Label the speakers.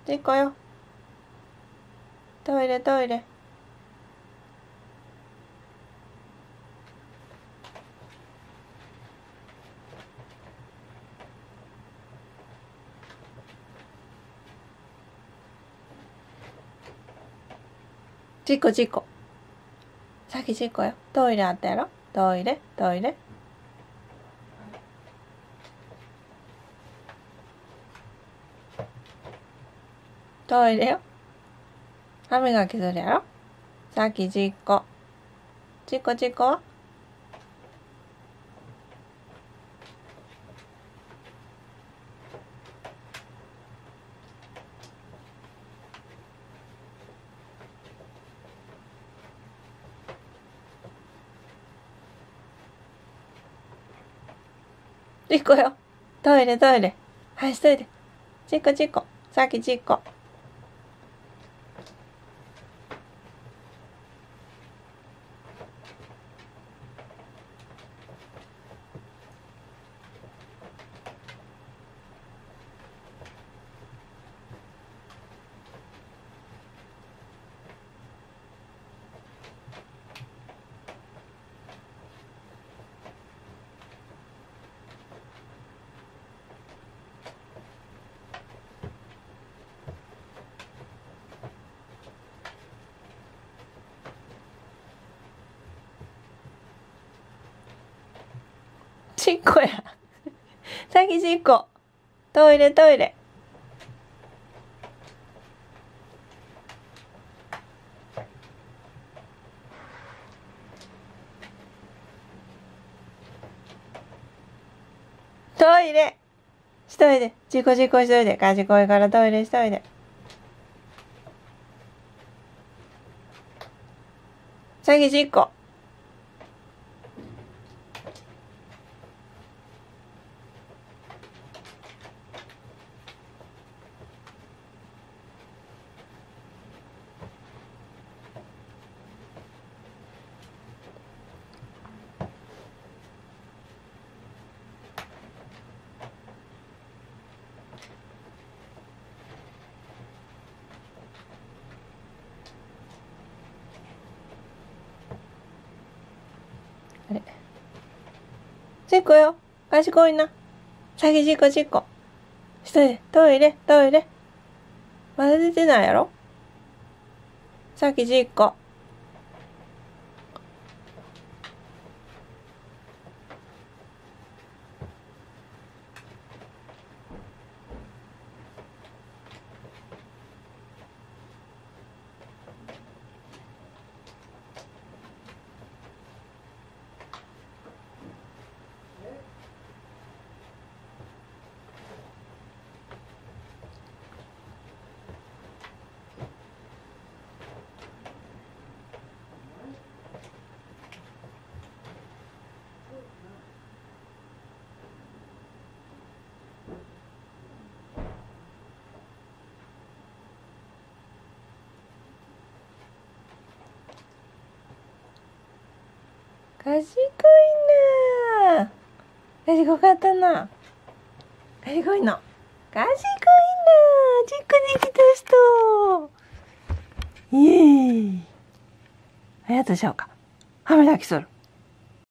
Speaker 1: ちっこよ。トイレトイレ。ちっこちっこ。さっきちっこよ。トイレあったやろ。トイレトイレ。トイレよ。歯磨きするやろ。さっきちっこ。ちっこちっこはちっこよ。トイレトイレ。はい、しといて。ちっこちっこ。さっきちっこ。ちっこや。さっきちっこ。トイレトイレ。トイレしといで。ちっこちっこしといで。賢いからトイレしといで。さっきちっこ。あれ。ちっこよ。賢いな。さっきちっこちっこ。しといで。トイレトイレ。まだ出てないやろ。さっきちっこ。賢いな。賢かったな。賢いの。賢いな。ちっこできた人。イエーイ。ありがとうでしょうか。歯磨きする。